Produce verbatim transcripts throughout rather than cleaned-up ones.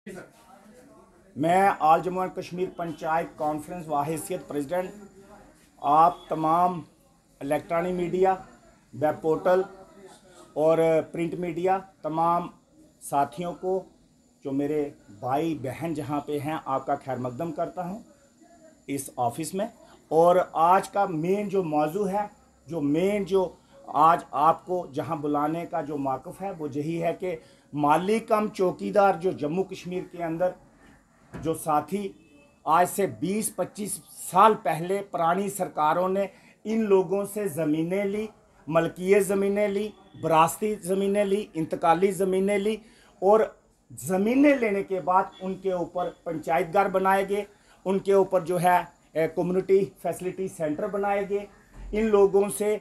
मैं all Jammu and Kashmir panchayat conference वाहिसियत president आप तमाम इलेक्ट्रॉनिक मीडिया, वेब पोर्टल और प्रिंट मीडिया तमाम साथियों को, जो मेरे भाई बहन जहां पे हैं, आपका खैर मकदम करता हूं इस ऑफिस में। और आज का मेन जो मौजू है, जो मेन जो आज आपको जहां बुलाने का जो मौक़िफ़ है वो यही है कि माली कम चौकीदार जो जम्मू कश्मीर के अंदर जो साथी आज से बीस पच्चीस साल पहले पुरानी सरकारों ने इन लोगों से ज़मीनें ली, मलकियत ज़मीनें ली, विरासती ज़मीनें ली, इंतकाली ज़मीनें ली और ज़मीनें लेने के बाद उनके ऊपर पंचायत घर बनाए गए, उनके ऊपर जो है कम्युनिटी फैसिलिटी सेंटर बनाए गए। इन लोगों से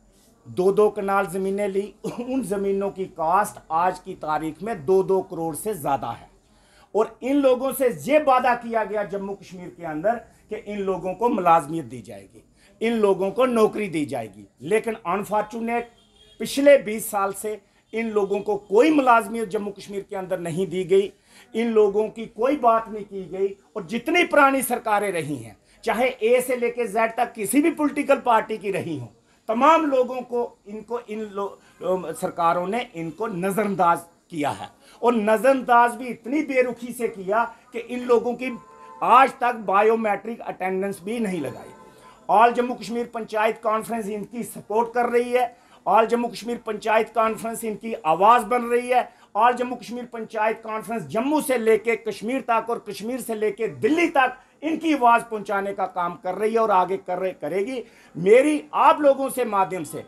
दो दो कनाल ज़मीनें ली। उन ज़मीनों की कास्ट आज की तारीख में दो दो करोड़ से ज़्यादा है और इन लोगों से ये वादा किया गया जम्मू कश्मीर के अंदर कि इन लोगों को मुलाजमियत दी जाएगी, इन लोगों को नौकरी दी जाएगी। लेकिन अनफॉर्चुनेट पिछले बीस साल से इन लोगों को कोई मुलाजमियत जम्मू कश्मीर के अंदर नहीं दी गई, इन लोगों की कोई बात नहीं की गई। और जितनी पुरानी सरकारें रही हैं, चाहे ए से लेकर जेड तक किसी भी पॉलिटिकल पार्टी की रही हों, तमाम लोगों को इनको इन लो, सरकारों ने इनको नज़रअंदाज किया है और नज़रअंदाज भी इतनी बेरुखी से किया कि इन लोगों की आज तक बायोमेट्रिक अटेंडेंस भी नहीं लगाई। ऑल जम्मू कश्मीर पंचायत कॉन्फ्रेंस इनकी सपोर्ट कर रही है, ऑल जम्मू कश्मीर पंचायत कॉन्फ्रेंस इनकी आवाज़ बन रही है। ऑल जम्मू कश्मीर पंचायत कॉन्फ्रेंस जम्मू से लेके कश्मीर तक और कश्मीर से लेके दिल्ली तक इनकी आवाज़ पहुंचाने का काम कर रही है और आगे कर रहे करेगी। मेरी आप लोगों से माध्यम से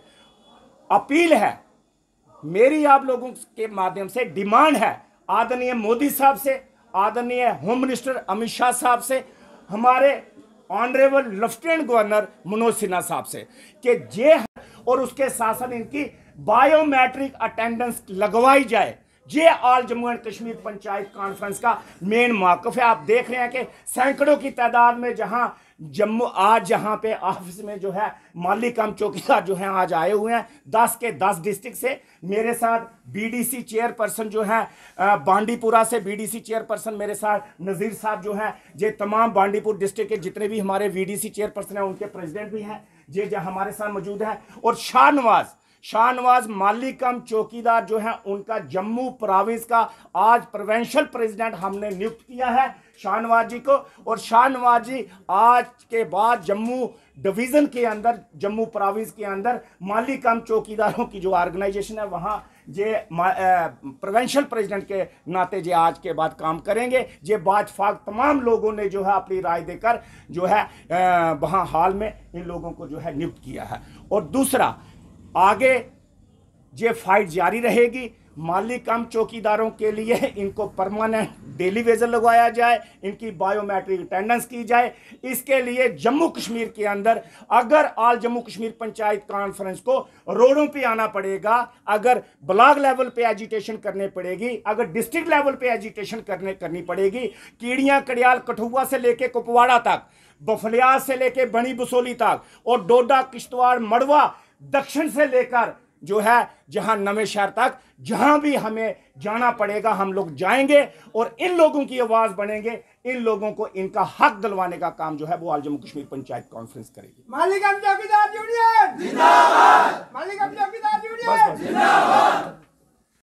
अपील है, मेरी आप लोगों के माध्यम से डिमांड है आदरणीय मोदी साहब से, आदरणीय होम मिनिस्टर अमित शाह साहब से, हमारे honourable lieutenant governor Manoj Sinha साहब से कि जे और उसके शासन इनकी बायोमेट्रिक अटेंडेंस लगवाई जाए। ये all Jammu and Kashmir panchayat conference का मेन मौक़िफ़ है। आप देख रहे हैं कि सैकड़ों की तादाद में जहां जम्मू आज जहां पे ऑफिस में जो है माली कम चौकीदार जो हैं आज आए हुए हैं, दस के दस डिस्ट्रिक्ट से। मेरे साथ बीडीसी चेयरपर्सन जो हैं बांडीपुरा से, बीडीसी चेयरपर्सन मेरे साथ नज़ीर साहब जो हैं, ये तमाम बांडीपुर डिस्ट्रिक्ट के जितने भी हमारे बीडीसी चेयरपर्सन हैं उनके प्रेसिडेंट भी हैं, ये जो हमारे साथ मौजूद है। और शाहनवाज शाहनवाज माली कम चौकीदार जो है उनका जम्मू प्रोविंस का आज प्रोविंशियल प्रेसिडेंट हमने नियुक्त किया है शाहनवाज जी को। और शाहनवाज जी आज के बाद जम्मू डिवीज़न के अंदर, जम्मू प्रोविंस के अंदर माली कम चौकीदारों की जो ऑर्गेनाइजेशन है वहाँ ये प्रोविंशियल प्रेसिडेंट के नाते ये आज के बाद काम करेंगे। ये बातफाक तमाम लोगों ने जो है अपनी राय देकर जो है वहाँ हाल में इन लोगों को जो है नियुक्त किया है। और दूसरा, आगे ये फाइट जारी रहेगी। माली कम चौकीदारों के लिए इनको परमानेंट डेली वेजर लगवाया जाए, इनकी बायोमेट्रिक अटेंडेंस की जाए। इसके लिए जम्मू कश्मीर के अंदर अगर ऑल जम्मू कश्मीर पंचायत कॉन्फ्रेंस को रोडों पे आना पड़ेगा, अगर ब्लॉक लेवल पे एजिटेशन करने पड़ेगी, अगर डिस्ट्रिक्ट लेवल पे एजिटेशन करने करनी पड़ेगी, कीड़ियाँ कड़ियाल कठुआ से लेके कुपवाड़ा तक, बफलियाज से लेके बनी बसोली तक और डोडा किश्तवाड़ मड़वा दक्षिण से लेकर जो है जहां नवे शहर तक, जहां भी हमें जाना पड़ेगा हम लोग जाएंगे और इन लोगों की आवाज बनेंगे। इन लोगों को इनका हक दिलवाने का काम जो है वो ऑल जम्मू कश्मीर पंचायत कॉन्फ्रेंस करेगी। माली कम चौकीदार यूनियन जिंदाबाद, माली कम चौकीदार यूनियन जिंदाबाद।